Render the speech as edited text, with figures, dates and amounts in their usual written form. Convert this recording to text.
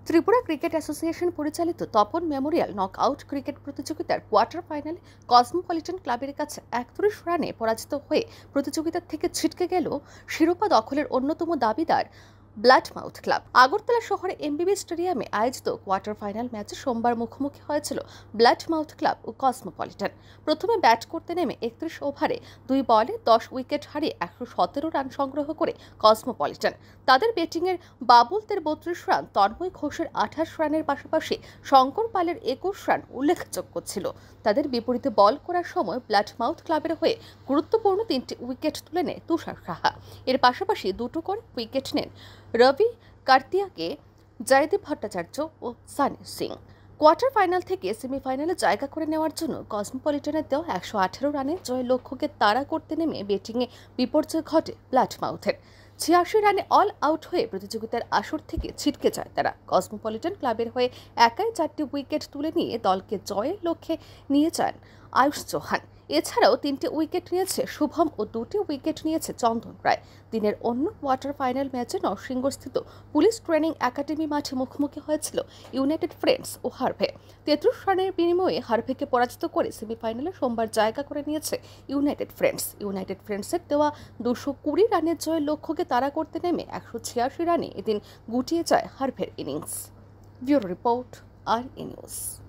Tripura cricket association পরিচালিত Tapan memorial knockout cricket প্রতিযোগিতার quarter ফাইনালে কসমোপলিটন ক্লাবের কাছে 31 রানে পরাজিত হয়ে প্রতিযোগিতা থেকে ছিটকে গেল শিরোপা দখলের অন্যতম দাবিদার ব্লাডমাউথ ক্লাব। আগরতলা শহরে এমবিবি স্টেডিয়ামে আয়োজিত কোয়ার্টার ফাইনাল ম্যাচে সোমবার মুখোমুখি হয়েছিল ব্লাডমাউথ ক্লাব ও কসমোপলিটন। প্রথমে ব্যাট করতে নেমে 31 ওভারে 2 বলে 10 উইকেট হারিয়ে 117 রান সংগ্রহ করে কসমোপলিটন। তাদের ব্যাটিংয়ের বাবুলদের 32 রান, তন্ময় ঘোষের 28 রানের পাশাপাশি শঙ্কর পালের 21 রান উল্লেখযোগ্য ছিল। তাদের বিপরীতে বল করার সময় ব্লাডমাউথ ক্লাবের হয়ে গুরুত্বপূর্ণ 3টি উইকেট তুলে নেয় তুষার সাহা। এর পাশাপাশি 2টো করে উইকেট নেন রবি কার্তিয়াকে, জয়দীপ ভট্টাচার্য ও সানি সিং। কোয়ার্টার ফাইনাল থেকে সেমিফাইনালে জায়গা করে নেওয়ার জন্য কসমোপলিটনের দেওয়া 118 রানের জয় লক্ষ্যকে তাড়া করতে নেমে ব্যাটিংয়ে বিপর্যয় ঘটে ব্লাডমাউথের। 86 রানে অল আউট হয়ে প্রতিযোগিতার আসর থেকে ছিটকে যায় তারা। কসমোপলিটন ক্লাবের হয়ে একাই 4টি উইকেট তুলে নিয়ে দলকে জয়ের লক্ষ্যে নিয়ে যান আয়ুষ চৌহান। এছাড়াও 3টি উইকেট নিয়েছে শুভম ও 2টি উইকেট নিয়েছে চন্দন রায়। দিনের অন্য কোয়ার্টার ফাইনাল ম্যাচে নরসিংহস্থিত পুলিশ ট্রেনিং একাডেমি মাঠে মুখোমুখি হয়েছিল ইউনাইটেড ফ্রেন্ডস ও হারভে। 33 রানের বিনিময়ে হারভেকে পরাজিত করে সেমিফাইনালে সোমবার জায়গা করে নিয়েছে ইউনাইটেড ফ্রেন্ডসের দেওয়া 220 রানের জয়ের লক্ষ্যকে তাড়া করতে নেমে 186 রানে এদিন গুটিয়ে যায় হারভের ইনিংস। ব্যুরো রিপোর্ট, আর নিউজ।